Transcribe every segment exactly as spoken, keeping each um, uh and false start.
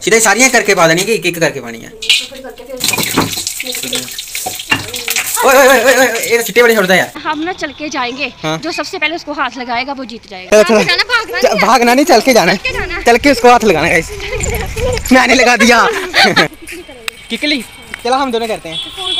सीधा सारियां करके पा देनी कि एक एक करके पानी है। ओए ओए ओए ओए ये छिट्टे बड़े छोड़ता है। हम ना चल के जाएंगे। हाँ? जो सबसे पहले उसको हाथ लगाएगा वो जीत जाएगा। चलो चलो भागना नहीं, भागना नहीं चल के जाना है, चल के उसको हाथ लगाना है। मैंने लगा दिया किकली। चलो हम दोनों करते हैं।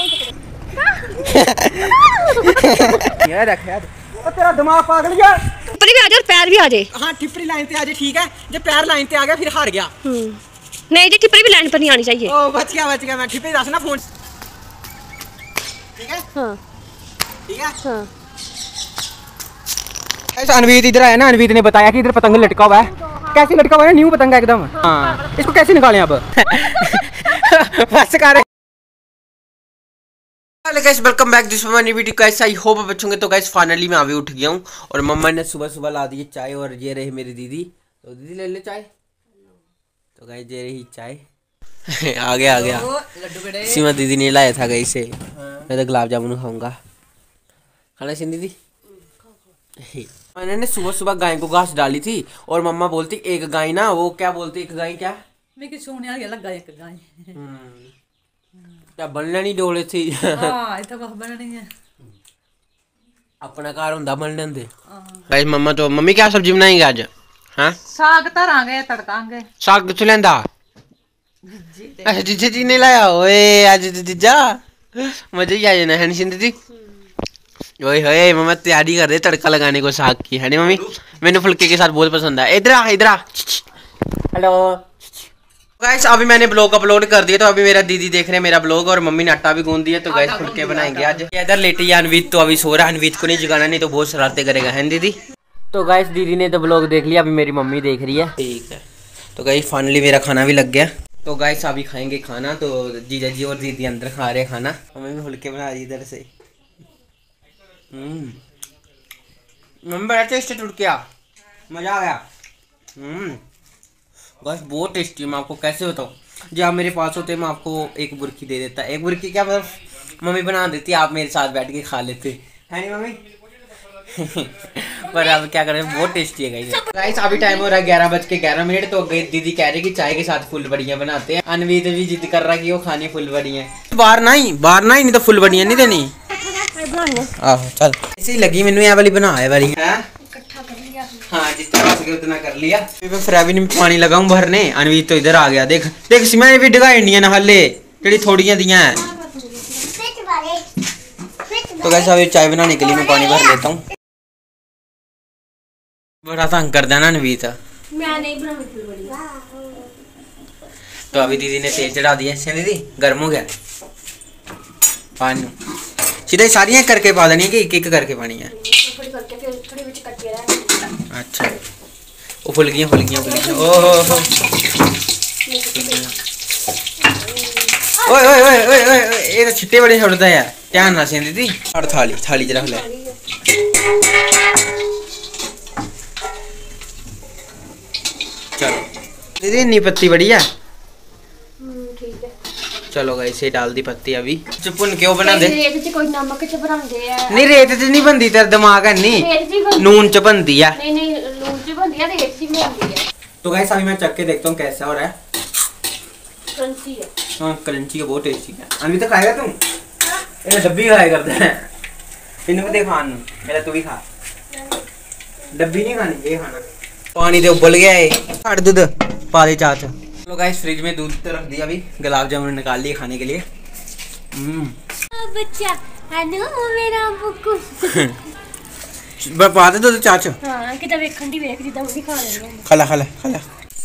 यार देख यार तेरा दिमाग पागल गया। टिप्परी भी आ जाए और पैर भी आ जाए। हाँ टिप्परी लाइन पे आ जाए ठीक है, जब पैर लाइन पे आ गया फिर हार गया। नहीं जी टिप्परी भी लाइन पर नहीं आनी चाहिए। ओ बच गया बच गया। मैं टिप्परी दस ना फोन ठीक है। हाँ ठीक है। हाँ ऐसा अनवीत इधर है ना, अनवीत ने बताया कि इधर पतंग लटका हुआ है। कैसे लटका हुआ है? न्यू पतंग है एकदम। हाँ इसको कैसे निकालें अब? बस कर guys welcome back this my new video. Guys I hope आप अच्छे होंगे। तो गाइस फाइनली मैं अभी उठ गया हूँ और मम्मा ने सुबह सुबह ला दी चाय और ये रही मेरी दीदी। तो दीदी ले ले चाय। तो गाइस ये रही चाय। आ गया आ गया सीमा दीदी ने लाया था गाइस से। मैं तो गुलाब जामुन खाऊंगा। खाना सी दीदी। मैंने सुबह सुबह गाय को घास डाली थी और मम्मा बोलती एक गाय ना, वो क्या बोलती एक गाय क्या मैं कि सोने वाली अलग गाय एक गाय क्या बनना नहीं डोले थी। हां इतना कुछ बनना नहीं है, अपना कार हुंदा बनने दे। गाइस मम्मा तो मम्मी क्या सब्जी बनाएंगे आज? हां साग तरांगे तड़कांगे। साग किथों लेंदा? अच्छा जीजा जी ने लाया। ओए आज जीजा मजा ही आ जाना है नहीं सिंधी जी। ओए होए मम्मा तैयारी कर रहे तड़का लगाने को साग की है नहीं मम्मी? मैंने फुलके के साथ बहुत पसंद है। इधर आ इधर आ। हेलो गाइस अभी मैंने ब्लॉग अपलोड कर दिया। तो अभी मेरा दीदी देख रहे हैं मेरा ब्लॉग और मम्मी ने आटा भी गूंद दिया। तो गाइस फुलके बनाएंगे आज। इधर लेटी है अनवीत तो अभी सो रहा है। अनवीत को नहीं जगाना नहीं तो बहुत शरारतें करेगा है दीदी। तो गाइस दीदी ने तो ब्लॉग देख लिया, अभी मेरी मम्मी देख रही है। ठीक है तो गाइस फाइनली मेरा खाना भी लग गया। तो गाइस अभी खाएंगे खाना। तो जीजा जी और दीदी अंदर खा रहे हैं खाना। मम्मी भी फुलके बना रही इधर से। हम्म मम्मी बड़ा टेस्टी टूट गया, मजा आ गया। हम्म गाइस बहुत टेस्टी है। मैं आपको कैसे बताऊँ, जब आप मेरे पास होते मैं आपको एक बुर्की दे देता। एक बुर्की क्या मतलब मम्मी बना देती, आप मेरे साथ बैठ के खा लेते है नहीं मम्मी? पर अब क्या करें, बहुत टेस्टी है गाइस। गाइस अभी टाइम हो रहा है ग्यारह बज के ग्यारह मिनट। तो दीदी कह रही कि चाय के साथ फुल बड़ियाँ बनाते हैं। अनवीत भी जिद कर रहा कि वो खानी फुल बड़ियाँ। बाहर नहीं बाहर नहीं नहीं तो फुल बड़ियाँ नहीं देनी। आहो चल ऐसी लगी मैंने ये वाली बना है वाली है। हाँ जितना हो सके उतना कर लिया। मैं फ्रेविन में पानी लगाऊं भरने। अनवीत तो इधर आ गया। देख देख सीमा ने भी डगाई इंडिया ना हले जेडी थोड़ियां दियां हैं। तो कैसे अभी चाय बनाने के लिए मैं पानी भर लेता हूँ। बड़ा तंग कर देना अनवीत। मैं नहीं बनाऊंगी। तो अभी दीदी ने तेल चढ़ा दिया। दीदी गर्म हो गया पानी। सीधा सारियां करके पा देनी कि एक एक करके पानी है। अच्छा वो फुलकियां फुलकियां फुलकियां ओहो ओए ओए ओए ओए ओए ये तो छिट्टे बड़े छोड़ता है। ध्यान ना से दीदी। और थाली थाली रख ले। चलो दीदी इतनी पत्ती बड़ी है। चलो गाइस ये डाल दी पत्ती। अभी चुपन क्यों बना दे? रेत च कोई नमक च बनांदे है। नहीं रेत च नहीं बनदी, तेरा दिमाग है नहीं, नून च बनदी है। नहीं नहीं नून च बनदी है, रेत च भी बनदी है। तो गाइस अभी मैं चख के देखता हूँ कैसा हो रहा है। क्रंची है। हां क्रंची है, बहुत टेस्टी है। अभी तो खाएगा तुम? ये डब्बी खाया करता है। इनको दे खान मेरा, तू भी खा। डब्बी नहीं खानी, ये खाना। पानी तो उबल गया है, हट दूध पा दे चाच। चलो गाइस फ्रिज में दूध तो रख दिया। अभी गुलाब जामुन निकाल लिए खाने के लिए। हम्म बच्चा अनु मेरा बुक्कू पा दे दूध चाच। हां किदा वेखण दी वेख जिदा मुझे खा लेंगे। खला खला खला।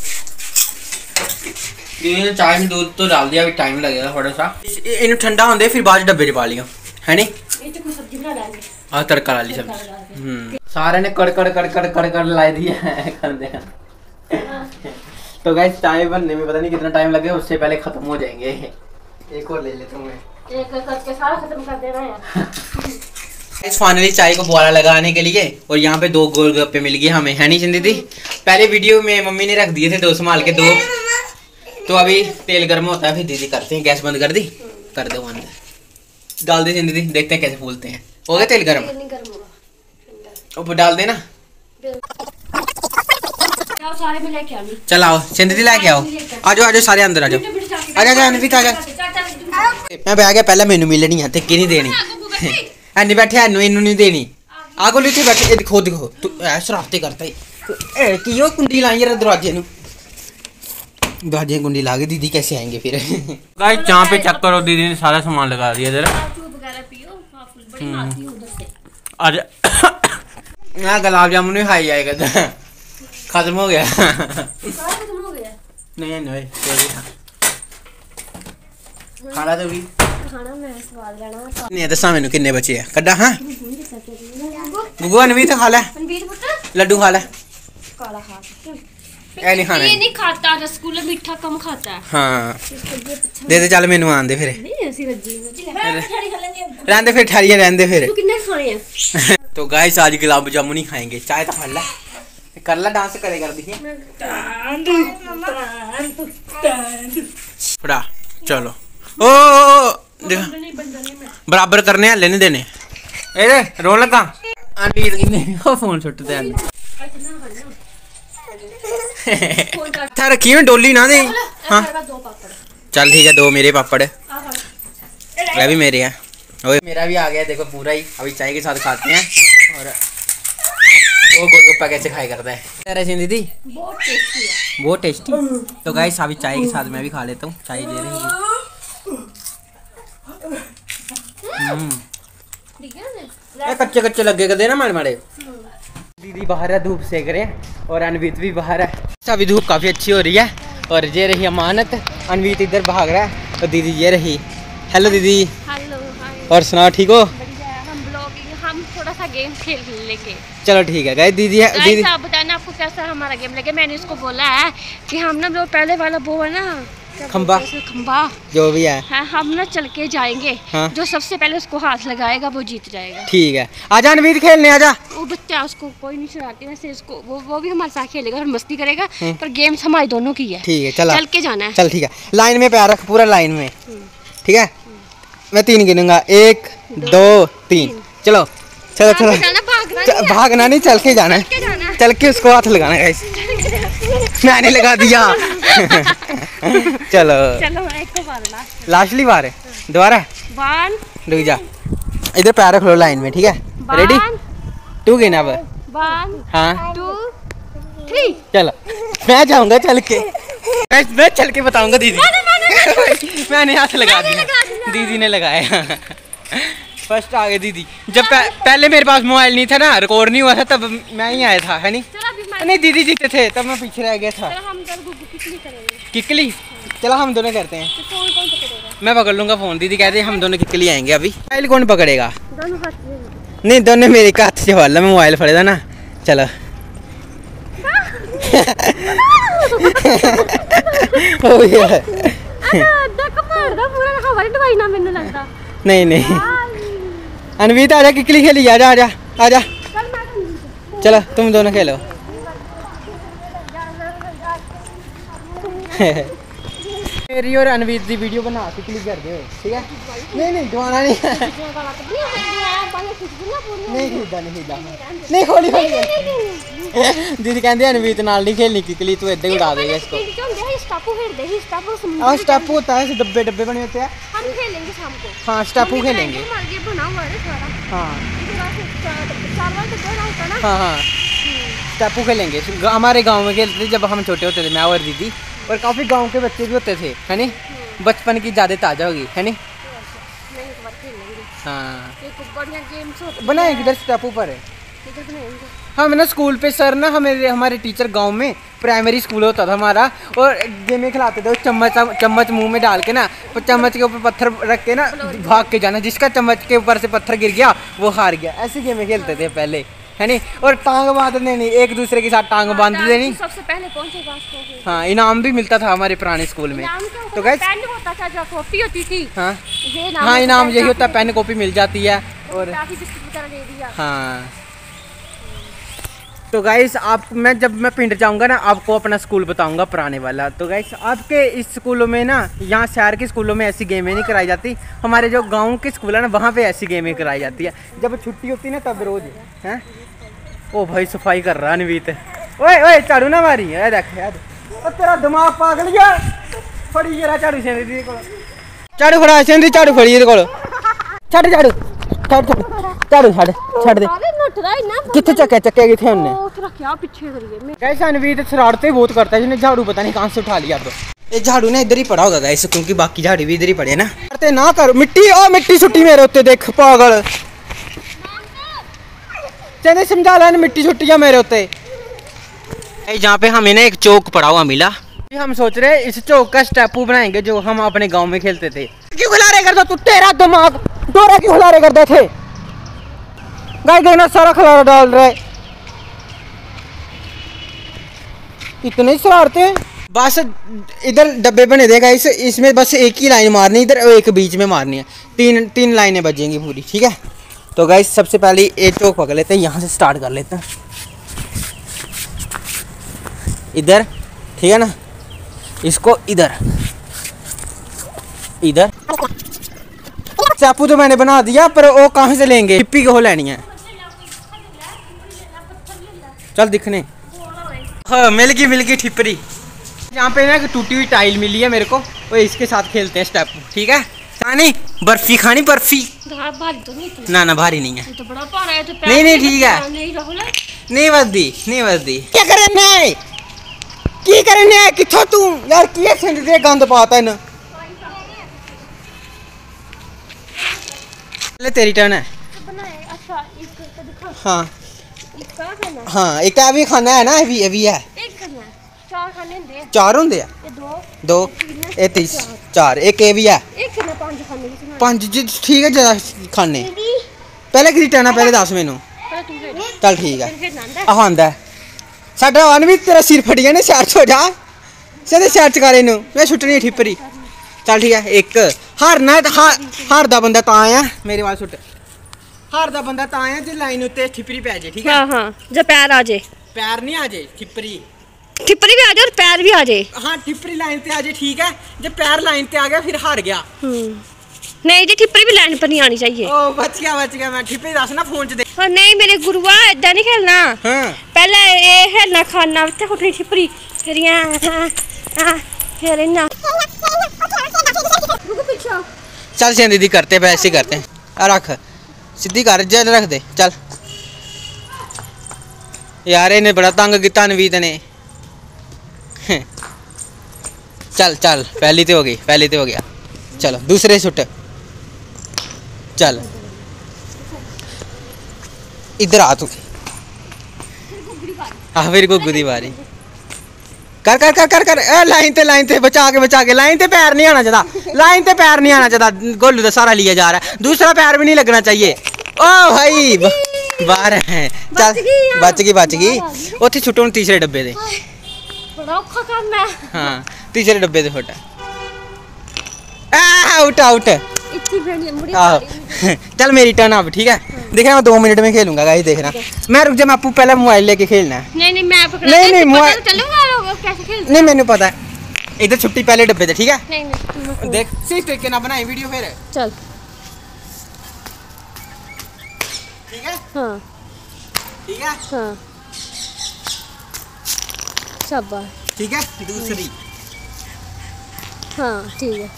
ये चाय में दूध तो डाल दिया। अभी टाइम लगेगा थोड़ा सा। इन ठंडा होंदे फिर बाद डब्बे च पा लियो है नहीं? ये तो कोई सब्जी बना लेंगे। हां तड़का ला ली सब्जी। हम्म सारे ने कड़ कड़ कड़ कड़ कड़ कड़ ला दिया है खाने हैं। तो गाइस चाय बनने में पता नहीं कितना टाइम लगे, उससे पहले खत्म हो जाएंगे। एक और ले लेता हूं मैं, एक करके सारा खत्म कर देना है। इस फाइनली चाय को बुआला लगाने के लिए। और यहाँ पे दो गोलगप्पे मिल गए हमें है नहीं सिंधी दी? पहले वीडियो में मम्मी ने रख दिए थे दो संभाल के दो। तो अभी तेल गर्म होता है फिर दीदी करते हैं। गैस बंद कर दी, कर दो बंद, डाल दे सिंधी दी, देखते हैं कैसे फूलते हैं। हो गया तेल गर्म? ऊपर डाल देना। जाओ सारे में लेके आओ। चल आओ सिंध दी लेके आओ। आ जाओ आ जाओ सारे अंदर आ जाओ। आ जा अनवीत आ जा। मैं बह गया पहले मैनू मिलनी है टिक्की नहीं देनी। ਐਨੀ बैठे ਐਨੂ ਇਹਨੂੰ नहीं देनी। आ कोल इत्थे बैठे ये देखो देखो तू ऐ शरारते करता है। ए की ओ कुंडी लाई यार दरवाजे नु। दरवाजे कुंडी ला के दीदी कैसे आएंगे फिर। गाइस जहां पे चेक करो दीदी ने सारा सामान लगा दिया इधर। चूप वगैरह पियो हां फुल बड़ी मारती हूं उधर से। आज ना गुलाब जामुन ही खाई जाएगा खत्म हो गया। खत्म हो गया नहीं नहीं खाना तो भी खाना मैं स्वाद लेना। नहीं दसा मैनू किन्ने बचे है कड्डा। हाँ गुगू अनवीत खा ले अनवीत पुत्र लड्डू खा ले। काला खा ए नहीं खाना ये नहीं खाता रसगुल्ला मीठा कम खाता है। हाँ दे दे चल मैनू आन दे फिर। नहीं ऐसी रज्जी में रहन दे फिर ठहरिए रहन दे फिर। तू कितने खाए हैं? तो गाइस आज गुलाब जामुन ही खाएंगे। चाय तो खा ला कर ला डांस करे कर दी फड़ा चलो ओ बराबर करने हले नहीं देने ए रो लगा आंटी किन्ने फोन सुटते हैं था रखी मैं डोली ना दे। हाँ चल ठीक है दो मेरे पापड़ वह भी मेरे हैं। ओए मेरा भी आ गया देखो पूरा ही। अभी चाय के साथ खाते हैं और वो गोलगप्पा कैसे खाया करता है तेरे सिंह दीदी बहुत टेस्टी है बहुत टेस्टी। तो गाइस अभी चाय के साथ मैं भी खा लेता हूँ। चाय दे रही है कच्चे कच्चे लगे कर देना माड़े माड़े। दीदी बाहर है धूप सेक रहे हैं और अनवीत भी बाहर है। अभी धूप काफ़ी अच्छी हो रही है और ये रही अमानत। अनवीत इधर भाग रहा है और दीदी ये रही। हेलो दीदी। हेलो हाय और सुनाओ ठीक हो? हम ब्लॉगिंग हम थोड़ा सा गेम खेल लेंगे। चलो ठीक है गाइस दीदी है दीदी आप बताना आपको कैसा हमारा गेम लगे। मैंने इसको बोला है कि हम ना जो पहले वाला वो है ना खंबा खंबा जो भी है हाँ, हम ना चल के जाएंगे। हाँ? जो सबसे पहले उसको हाथ लगाएगा वो जीत जाएगा। ठीक है आजा अनवीत खेलने आजा। वो बच्चा उसको कोई नहीं छुड़ाती वैसे इसको वो वो भी हमारे साथ खेलेगा और मस्ती करेगा पर गेम्स हमारी दोनों की है। ठीक है चल चल के जाना है। चल ठीक है लाइन में पैर रख पूरा लाइन में। ठीक है मैं तीन गिनूंगा एक दो तीन। चलो चलो चलो भागना, भागना नहीं चल के जाना है। चल के उसको हाथ लगाना है गाइस। मैंने लगा दिया। चलो चलो एक को मारना लास्टली बार है दोबारा वन रुक जा इधर पैर रख लो लाइन में। ठीक है रेडी टू गिना अब। वन हाँ टू थ्री चलो मैं जाऊंगा चल के मैं, मैं चल के बताऊंगा दीदी। मैंने हाथ लगा दिया दीदी ने लगाया। फर्स्ट आ गए दीदी। जब पह, पहले मेरे पास मोबाइल नहीं था ना रिकॉर्ड नहीं हुआ था तब मैं ही आया था है नहीं। नहीं दीदी जीते थे तब मैं पीछे रह गया था। हम किकली करेंगे। किकली चलो हम दोनों करते हैं। तो कौन कौन पकड़ेगा? मैं पकड़ लूंगा फोन। दीदी कहते हैं हम दोनों किकली आएंगे अभी। मोबाइल कौन पकड़ेगा? दोनों हाथ नहीं दोनों मेरे का हाथ से वाला मैं मोबाइल फड़ेगा ना। चलो हो गया। नहीं नहीं अनवीत आजा किकली खेली आजा आजा आजा। चलो तुम दोनों खेलो। मेरी और अनवीत की वीडियो बना के क्लिक कर दो। ठीक है नहीं नहीं दवाना नहीं नहीं खरीदा नहीं खरीदा नहीं खोली खोली। दीदी कहते अनवीत नाल नहीं खेलनी किकली तू इधर उड़ा देगा इसको। हाँ स्टापू होता है डब्बे डब्बे बने होते हैं। हम खेलेंगे शाम को। हाँ स्टापू खेलेंगे। हाँ हाँ हाँ स्टापू खेलेंगे। हमारे गांव में खेलते थे जब हम छोटे होते थे मैं और दीदी और काफी गांव के बच्चे भी होते थे है नी। बचपन की ज्यादा ताजा होगी है नी। हाँ बनाए किधर स्टापू पर है। हम ना स्कूल पे सर ना हमें हमारे टीचर गांव में प्राइमरी स्कूल होता था हमारा और गेमें खिलाते थे। चम्मच चम्मच मुंह में डाल के ना चम्मच के ऊपर पत्थर रख के ना भाग के जाना। जिसका चम्मच के ऊपर से पत्थर गिर गया वो हार गया। ऐसी गेमें खेलते थे पहले है नी। और टांग बांधने नहीं एक दूसरे के साथ टांग बांध देनी। सबसे पहले पहुंचेगा। हाँ इनाम भी मिलता था हमारे पुराने स्कूल में। तो गाइस पेन होता था जो कॉपी होती थी। हाँ हाँ इनाम यही होता है पेन कॉपी मिल जाती है और हाँ। तो गाइस आप मैं जब मैं पिंड जाऊंगा ना आपको अपना स्कूल बताऊंगा पुराने वाला। तो गाइस आपके इस स्कूलों में ना यहाँ शहर के स्कूलों में ऐसी गेमें नहीं कराई जाती। हमारे जो गांव के स्कूल है ना वहाँ पे ऐसी गेमें कराई जाती है। जब छुट्टी होती है ना तब रोज हैं। ओ भाई सफाई कर रहा है अनवीत। ओए ओए झाड़ू ना मारी ए देख यार ओ तेरा दिमाग पागल गया फड़ी जरा झाड़ू सेंदी दी कोल झाड़ू फड़ा सेंदी झाड़ू फड़ी ਇਹਦੇ ਕੋਲ ਛੱਡ ਝਾੜੂ ਛੱਡ ਝਾੜੂ ਛੱਡ ਛੱਡ ਦੇ कितने चक्के चक्के कितने हमने रखा पीछे करिए गाइस अनवीर शरारतें बहुत करता है जिसने झाड़ू पता नहीं कहां से उठा लिया अब ये झाड़ू ने इधर ही पड़ा होगा गाइस क्योंकि बाकी झाड़ू भी इधर ही पड़े ना करते ना कर मिट्टी ओ मिट्टी सुट्टी मेरे उत्ते देख पागल चले समझा ला मिट्टी छुट्टी है मेरे उत्ते जहाँ पे हमें ना एक चौक पड़ा हुआ मिला हम सोच रहे इस चौक का स्टेपू बनाएंगे जो हम अपने गांव में खेलते थे क्यों खिलारे करता तू तेरा दिमाग डोरा क्यों खिलारे करते थे गाय देखना सारा खिलारा डाल रहा है इतने शरारते बस इधर डब्बे बने थे गाइस इसमें बस एक ही लाइन मारनी इधर और एक बीच में मारनी है तीन तीन लाइनें बजेंगी पूरी ठीक है तो गाइस सबसे पहले एक चौक पकड़ लेते हैं यहाँ से स्टार्ट कर लेते हैं इधर ठीक है ना इसको इधर इधर चापू तो मैंने बना दिया पर वो कहाँ से लेंगे टिप्पी को लेनी है चल दिखने हाँ मिल गई मिल गई ठिपरी यहाँ पे ना टूटी हुई टाइल मिली है मेरे को वो इसके साथ खेलते हैं स्टेप ठीक है सानी बर्फी खानी बर्फी भारी तो नहीं ना ना भारी नहीं है तो बड़ा भारा है तो नहीं नहीं ठीक है नहीं राहुल नहीं बसदी नहीं बसदी क्या करने की करने किथों तू यार किए सेंड दे गंद पाता है ना ले तेरी टर्न है अच्छा इसको दिखा हाँ इसका खाना हाँ एक भी खाना है ना अभी अभी है एक खाना चार खाने होंगे चार होंगे ये दो दो ए तीस चार एक ए भी है एक खाना पांच खाने की पांच जी ठीक है ज्यादा खाने पहले की टर्न है पहले दस मैनू पहले तू खेल चल ठीक है फिर नंदा आह आंदा साडा वन भी तेरा सिर फट गया ने शहर हो जा सीधे शहर च कर इनू मैं छुट्टनी ठिपरी चल ठीक है एक हारना है हार हारदा बंदा तां है मेरे वाल सुट हारदा बंदा तां है जे लाइन उत्ते ठिपरी पै जाए ठीक है हां हां जब पैर आ जाए पैर नहीं आ जाए ठिपरी ठिपरी भी आ जाए और पैर भी आ जाए हाँ ठिपरी लाइन पे आ जाए ठीक है जब पैर लाइन पे आ गया फिर हार गया नहीं जी ठिपरी भी लाइन पर नहीं आनी चाहिए ओ बच गया बच गया मैं ठिपरी दस ना फोन च दे हाँ नहीं मेरे गुरुआ इतना नहीं खेलना हाँ पहले ये खेलना खाना उत्ते कुटनी ठिपरी फिर यहाँ फिर इन्ना चल सें दीदी करते हैं ऐसे करते हैं रख सीधी कर जल रख दे चल यार इन्हें बड़ा तंग किया अनवीत ने चल चल पहली तो हो गई पहली तो हो गया चलो दूसरे सुट चल इधर आ तू हाँ फिर गुग्गू दी बारी कर कर कर कर कर ए लाइन ते लाइन ते बचा के बचा के लाइन ते पैर नहीं आना चाहता लाइन ते पैर नहीं आना चाहता गोलू तो सारा लिया जा रहा है दूसरा पैर भी नहीं लगना चाहिए ओ भाई बाहर है चल बच गई बच गई उथे छुट्टो तीसरे डब्बे दे बड़ा औखा काम है हाँ तीसरे डब्बे दे फुट आउट आउट इतनी बड़ी मुड़ी चल मेरी टर्न अब ठीक है देखना मैं दो मिनट में खेलूंगा गाइस देखना मैं रुक जा मैं आपको पहले मोबाइल लेके खेलना है नहीं नहीं मैं पकड़ा नहीं नहीं मोबाइल चलूंगा कैसे खेल नहीं मैंने पता है इधर छुट्टी पहले डब्बे थे ठीक है नहीं नहीं देख सही तरीके ना बनाई वीडियो फिर चल ठीक है हाँ ठीक है हाँ शाबाश ठीक है दूसरी हाँ ठीक है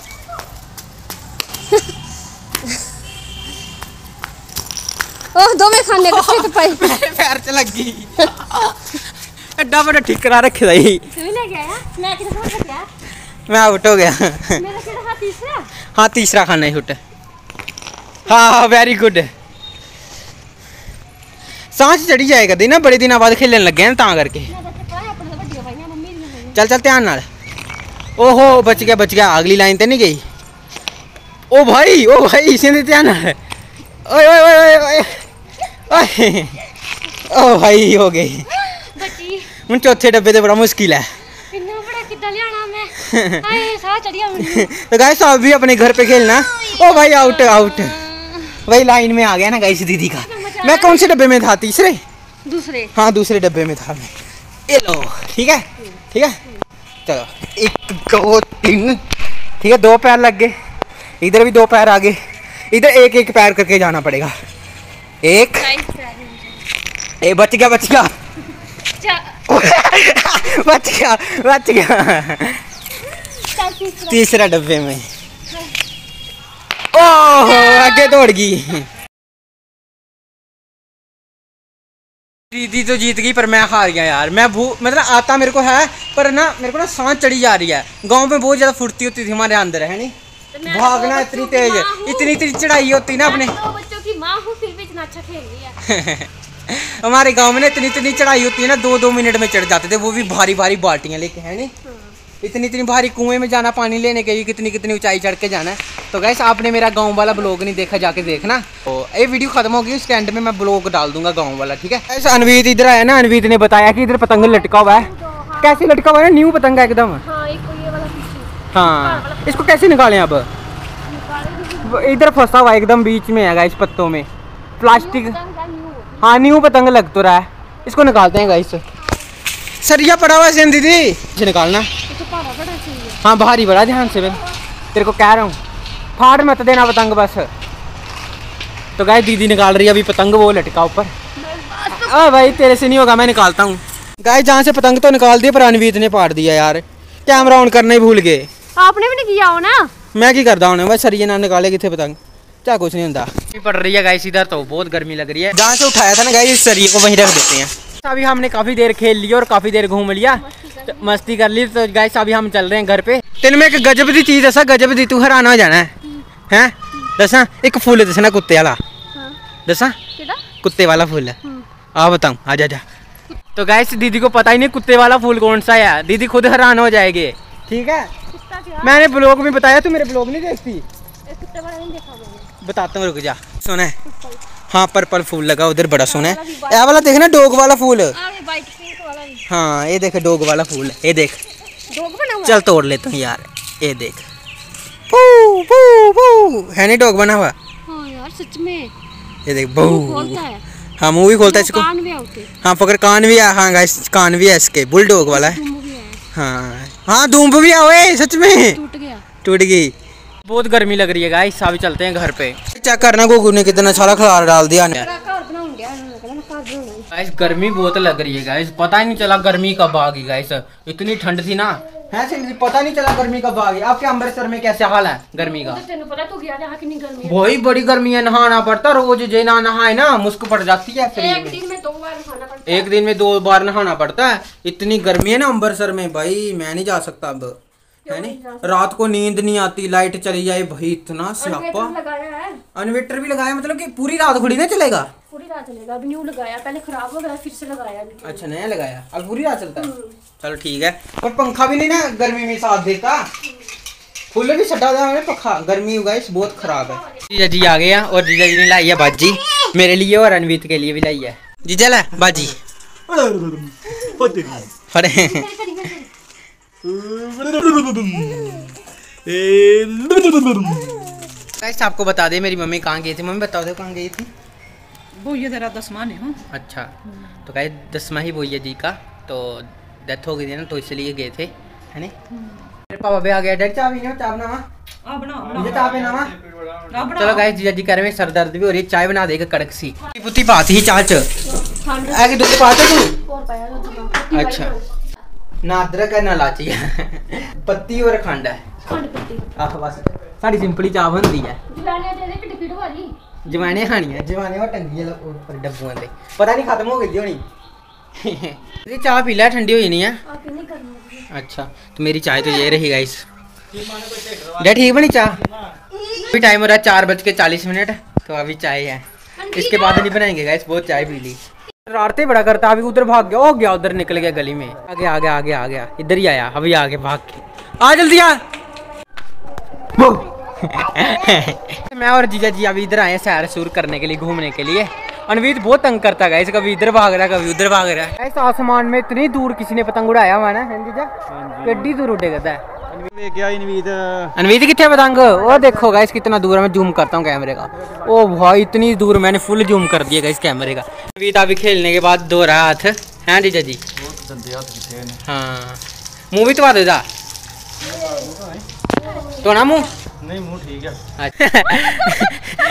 ओह दो में खाने का तो पाई मेरे पैर च लगी एड्डा बड़ा ठिकरा रखे दा ही तू ले गया मैं किधर पहुंच गया मैं आउट हो गया मेरा केड़ा हाथ तीसरा हाँ तीसरा खाना ही छुट हाँ वेरी गुड सांस चढ़ी जाए करदी ना बड़े दिनों बाद खेलने लगे हैं तां करके मैं तो पाया अपने बड़ी भाई ने मम्मी ने चल चल ध्यान नाल ओहो बच गया बच गया अगली लाइन ते नहीं गई ओ भाई ओ भाई इसे ध्यान नाल ओए ओए ओए ओए ओए ओ भाई हो गई बची हूँ चौथे डब्बे ते बड़ा मुश्किल है इतना बड़ा कितना लियाना मैं हाय साह चढ़िया मुझे तो गाइस आप भी अपने घर पे खेलना ओ भाई आउट आउट वही लाइन में आ गया ना गाइस दीदी का मैं कौन से डब्बे में था तीसरे दूसरे हाँ दूसरे डब्बे में था मैं ये लो ठीक है ठीक है चलो एक दो तीन ठीक है दो पैर लग गए इधर भी दो पैर आगे इधर एक एक पैर करके जाना पड़ेगा एक ए बच गया बच गया बच गया बच गया। तीसरा डब्बे में। ओह आगे दौड़ गई। दीदी तो जीत गई पर मैं हार गया यार। मैं भू मतलब आता मेरे को है पर ना मेरे को ना सांस चढ़ी जा रही है। गांव में बहुत ज्यादा फुर्ती होती थी हमारे अंदर है नहीं, भागना इतनी तेज, इतनी इतनी चढ़ाई होती ना अपने। दो बच्चों की माँ हूँ फिर भी इतना अच्छा खेल रही है। हमारे गांव में ना इतनी इतनी चढ़ाई होती है ना, दो दो मिनट में चढ़ जाते थे, वो भी भारी भारी बाल्टियां लेके है नहीं। इतनी इतनी भारी कुएं में जाना पानी लेने के लिए, कितनी कितनी ऊंचाई चढ़ के जाना है। तो गैस आपने मेरा गांव वाला ब्लॉग नहीं देखा, जाके देखना। तो ये वीडियो खत्म होगी, उसके एंड में मैं ब्लॉग डाल दूंगा गांव वाला, ठीक है। ऐसा अनवीत इधर आया ना, अनवीत ने बताया कि इधर पतंग लटका हुआ है। कैसे लटका हुआ है? न्यू पतंग है एकदम। हाँ, एक ये वाला पीछे। हाँ इसको कैसे निकालें अब? इधर फंसा हुआ एकदम बीच में है गाइस, पत्तों में प्लास्टिक। हाँ न्यू पतंग लग तो रहा है, इसको निकालते हैं गाइस। सरिया पड़ा हुआ है दीदी, इसे निकालना। हाँ भारी बड़ा, ध्यान से, मैं तेरे को कह रहा हूँ फाड़ मत देना पतंग बस। तो गाइस दीदी निकाल रही है अभी पतंग, वो लटका ऊपर। हाँ भाई तेरे से नहीं होगा, मैं निकालता हूँ। गाइस जहाँ से पतंग तो निकाल दिया पर अनवीत ने फाड़ दिया यार। कैमरा ऑन करना ही भूल गए। आपने भी नहीं किया हो ना। मैं की करता हूँ, बस सरिया ना निकाले कितने पतंग, क्या कुछ नहीं होता। पड़ रही है गाइस इधर, तो बहुत गर्मी लग रही है। जहाँ से उठाया था ना गाइस, इस सरिये को वहीं रख देते हैं। अभी हमने काफी देर खेल लिया और काफी देर घूम लिया, तो मस्ती कर ली। तो गाइस अभी हम चल रहे हैं घर पे। तेन में एक गजब दी चीज दसा, गजब दी, तू हैरान हो जाना है हैं। दसा एक फूल दसना कुत्ते वाला। दसा कुत्ते वाला फूल है, आ बताऊं, आ जा जा। तो गाइस दीदी को पता ही नहीं कुत्ते वाला फूल कौन सा है, दीदी खुद हैरान हो जाएगी, ठीक है। मैंने ब्लॉग में बताया, तू मेरे ब्लॉग नहीं देखती। बताता हूँ, रुक जा। सोना है, हाँ पर्पल फूल लगा उधर, बड़ा सोना है। ये वाला देखना, डॉग वाला फूल। हाँ ये देख डॉग वाला फूल है, ये देख। चल तोड़ लेता हूँ यार, ये देख। पू पू पू है नहीं डॉग बना हुआ। हाँ यार सच में, ये देख बहू। है। हाँ मुंह भी खोलता है इसको। कान भी है उसके। हाँ पकड़, कान भी है। हाँ गाइस कान भी है इसके, बुल डॉग वाला है। हाँ हाँ धूम भी है सच में, टूट गया, टूट गई। बहुत गर्मी लग रही है गाइस, अभी चलते हैं घर पे। चेक करना गोगू ने कितना सारा खलार डाल दिया। गाइस गर्मी बहुत लग रही है गाइस, पता ही नहीं चला गर्मी कब आ गई गाइस। इतनी ठंड थी ना, है सिंधी, पता नहीं चला गर्मी कब आ गई। आपके अमृतसर में कैसे हाल है गर्मी का? तेन पता तो गया था कितनी गर्मी है। बहुत बड़ी गर्मी है, नहाना पड़ता रोज, जे ना नहाए ना मुश्क पड़ जाती है। एक दिन में दो बार नहाना पड़ता है, एक दिन में दो बार नहाना पड़ता है। इतनी गर्मी है ना अमृतसर में भाई, मैं नहीं जा सकता अब, है नहीं। रात को नींद नहीं आती, लाइट चली जाए भाई, इतना स्यापा। इन्वर्टर भी लगाया, मतलब कि पूरी रात थोड़ी ना चलेगा। पूरी रात चलेगा, अभी न्यू लगाया, पहले खराब हो गया फिर से लगाया। अच्छा नया लगाया, अब पूरी रात चलता है। चलो ठीक है, पर पंखा भी नहीं ना गर्मी में साथ देता, फुल भी सटा था पंखा। गर्मी हो गई बहुत खराब है। जीजा जी आ गया और जीजा जी ने लाई है बाजी मेरे लिए और अनवीत के लिए भी लाई है। जीजा ला बाजी आपको बता दे मेरी मम्मी कहाँ गई थी। मम्मी बताओ दे कहाँ गई थी? भैया तेरा दसवां नहीं हूँ। अच्छा तो कहे दसवां ही भैया जी का तो डेथ हो गई थी ना, तो इसलिए गए थे, है नी। मेरे पापा भी आ गया। डैड चाय पीना? चाय बनावा? हां बना बना चाय पीना वा। चलो गाइस जीजा जी कह रहे हैं सर दर्द भी हो रही है, चाय बना देगा कड़क सी। पुत्ती बात ही चाच आगे दूध पाते तू और पाया। अच्छा ना अदरक है ना लाची है, पत्ती और खंड है। खंड पत्ती आह बस साड़ी सिंपली चाय बनती है। जवाने दे दे कि टिकट वाली जवाने खानी है, जवाने वो टंगी है ऊपर डब्बुआं दे, पता नहीं खत्म हो गई होनी। ये चाय पी ले, ठंडी हो जानी है। अच्छा तो मेरी चाय तो ये रही गाइस। डैड ठीक बनी चाय? अभी टाइम हो रहा है चार बज के चालीस मिनट, तो अभी चाय है, इसके बाद नहीं बनाएंगे गाइस। बहुत चाय पी ली, शरारते बड़ा करता। अभी उधर भाग गया, हो गया उधर निकल गया गली में, आगे आगे आगे आ गया, इधर ही आया, अभी आगे भाग के आ जल्दी आ। मैं और जीजा जी अभी इधर आए सैर सूर करने के लिए, घूमने के लिए। अनवीत बहुत तंग करता है, कभी इधर भाग रहा है कभी उधर भाग रहा है। ऐसा आसमान में इतनी दूर किसी ने पतंग उड़ाया हुआ है ना जीजा, कितनी दूर उड़े करता है। अनवीत कितने पतंग? वो देखो गाइस कितना दूर है, मैं जूम करता हूँ कैमरे का। ओ भाई इतनी दूर, मैंने फुल जूम कर दिया गाइस कैमरे का। अनवीत अभी खेलने के बाद दो रहा हाथ है जीजा जी। हाँ मुँह भी तो दे दा तो ना मुँह नहीं, मुँह ठीक है।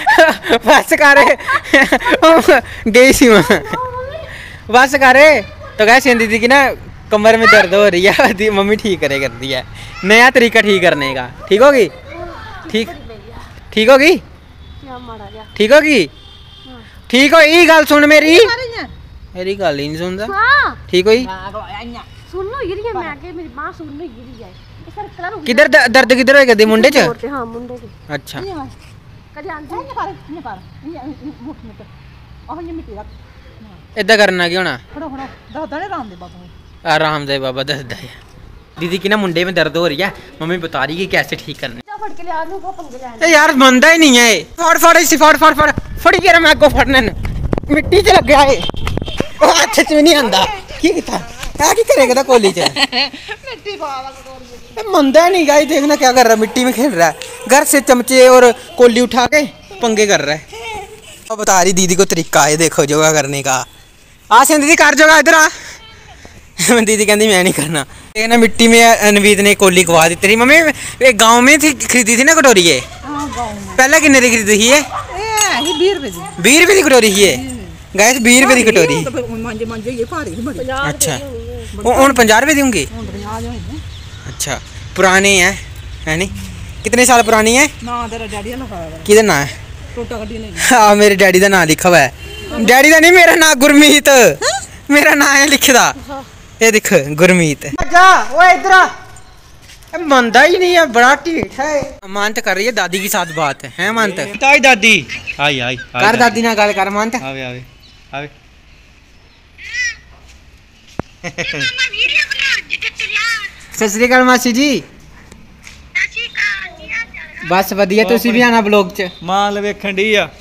बस करे गई सी बस करे तो गैस हिंदी दीदी की ना कमर में दर्द हो रही है, दी- मम्मी ठीक करे कर दी है। नया तरीका ठीक करने का। ठीक होगी? ठीक ठीक होगी? ठीक होगी? ठीक हो? ई गल सुन मेरी, मेरी गल ही नहीं सुनता। ठीक होई? सुन लो ये मैं आगे मेरी मां सुन लो ये है सर कलर किधर द- दर्द किधर होएगा दी मुंडे च? हां मुंडे के। अच्छा कदे आंदी ये कर ये कर मुठ में और ये मिट्टी रख इदा करना की होना? फड़ो फड़ो दादा ने राम दे बाबा आराम दे बाबा दसदा है। दीदी की ना मुंडे में दर्द हो रही है, मम्मी बता रही है कि कैसे ठीक करने। जा फड़ के ले आ लो वो पंगे ले ए यार मंदा ही नहीं है। फड़ फड़ इसी फड़ फड़ फड़ फड़ी के मैं को फड़ने न। मिट्टी च लग गया है ओ हाथ च भी नहीं आंदा। की कीता क्या की करेगा ता कोली च? मिट्टी बाबा को ए मंदा नहीं गाइस, देखना क्या कर रहा है, मिट्टी में खेल रहा है। घर से चमचे और कोली उठा के पंगे कर रहा है। अब बता रही दीदी को तरीका है, देखो योगा करने का। आ सिंध दीदी कर जोगा इधर आ। दीदी कहती मैं नहीं करना। ये ना मिट्टी में अनवीत ने कोली गवा दी तेरी मम्मी। एक गांव में थी, खरीदी थी ना कटोरी ये? हां गांव में पहले किन्ने दी खरीदी थी ये? ए ही बीस रुपए दी बीस रुपए की कटोरी ही है गैस, बीस रुपए की कटोरी। मांजे मांजे ये भारी ही बड़ी अच्छा हूँ पंजाह रुपए दूंगी? हुन आ जाए अच्छा पुरानी है है नी? कितने साल पुरानी है? ना तेरा डैडी ने खाया किधर ना है? टोटा गड्डी नहीं हाँ मेरे डैडी का नाम लिखा हुआ है। डैडी का नहीं, मेरा नाम गुरमीत, मेरा नाम है लिखे दा। ये देख गुरमीत। जा वो इधर आ। मंदा ही नहीं है, बड़ा ठीक है। मानत कर रही है दादी के साथ बात है, है मानत? ताई दादी आई आई कर दादी ना गल कर मानत। आवे आवे आवे सत श्री अकाल मासी जी। बस वधिया, तुसी भी आना ब्लॉग च। माल वेखण डी आ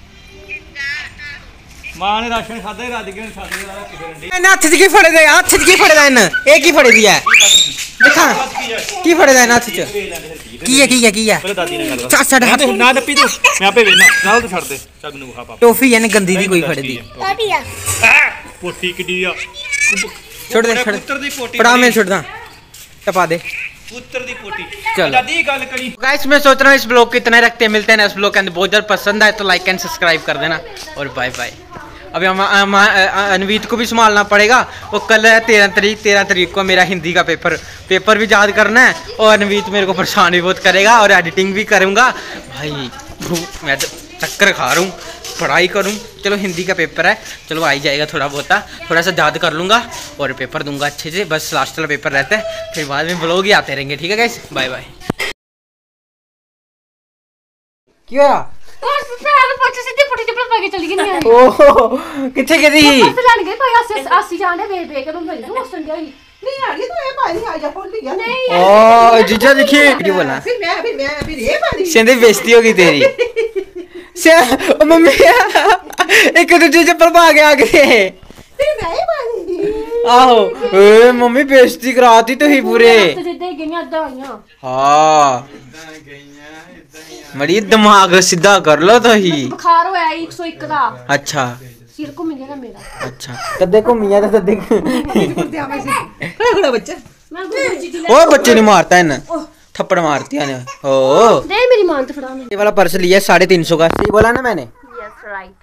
मां ने राशन खादा रज के साडे वाला किधर डी ਇਹਨੇ ਹੱਥ 'ਚ ਕੀ ਫੜੇ ਦੇ? ਹੱਥ 'ਚ ਕੀ ਫੜੇ ਦਾ ਇਹਨੇ? ਇਹ ਕੀ ਫੜੇ ਦੀ ਹੈ? ਦਿਖਾ ਕੀ ਫੜੇ ਦਾ ਇਹਨੇ ਹੱਥ 'ਚ? ਕੀ ਹੈ ਕੀ ਹੈ ਕੀ ਹੈ? ਪਹਿਲੇ ਦਾਦੀ ਨੇ ਗੱਲ ਛੱਡ ਛੱਡ ਹੱਥ। ਨਾ ਦੱਪੀ ਤੂੰ ਮੈਂ ਆਪੇ ਵੇਖਣਾ ਨਾਲ ਤੂੰ ਛੱਡ ਦੇ ਚੱਲ ਮੈਨੂੰ ਵਿਖਾ ਪਾ ਟੋਫੀ ਇਹਨੇ ਗੰਦੀ ਦੀ ਕੋਈ ਫੜਦੀ। ਪੋਟੀ ਕਿੱਡੀ ਆ ਛੱਡ ਦੇ ਛੱਡ। ਪੁੱਤਰ ਦੀ ਪੋਟੀ ਫੜਾ ਮੈਂ ਛੱਡਦਾ, टपा दे पुत्र दी पोटी। चलो दादी गल करी गाइस, मैं सोच रहा हूँ इस ब्लॉग को इतना रखते हैं, मिलते हैं इस ब्लॉग के अंदर। बहुत ज़्यादा पसंद आए तो लाइक एंड सब्सक्राइब कर देना और बाय बाय। अभी हम हम अनवीत को भी संभालना पड़ेगा। वो कल है तेरह तारीख, तेरह तारीख को मेरा हिंदी का पेपर पेपर भी याद करना है। और अनवीत मेरे को परेशान भी बहुत करेगा और एडिटिंग भी करूँगा। भाई मैं तो चक्कर खा रहा हूँ, पढ़ाई करूँ। चलो हिंदी का पेपर है, चलो आ ही जाएगा थोड़ा बहुत, थोड़ा सा याद कर लूँगा और पेपर दूंगा अच्छे से। बस लास्ट वाला पेपर रहता है, फिर बाद में ब्लॉग ही आते रहेंगे। ठीक है गाइस, बाय बाय। क्या किथे गई? नहीं आ रही तो ये भाई आ जा खोल लिया नहीं ओ जीजा देखिए वीडियो बना। फिर मैं फिर मैं फिर ये भाई सिंधी बेइज्जती होगी तेरी। से ओ मम्मी एक दूसरे चप्पल पा के आ गए। फिर मैं ही भाई आहो ए मम्मी बेइज्जती कराती तो ही पूरे। हाँ मड़ी दिमाग सीधा कर लो तो ही। बुखार होया एक सौ एक दा। अच्छा सिर को मिलेगा मेरा। अच्छा कदे घूमिया तो कदे दिया में से खड़ा बच्चा मैं कोई चीज ओ बच्चे ने मारता है ना, थप्पड़ मारती है ने। ओ दे मेरी मां तो फड़ा। ये वाला पर्स लिया साढ़े तीन सौ का, सही बोला ना मैंने? Yes right.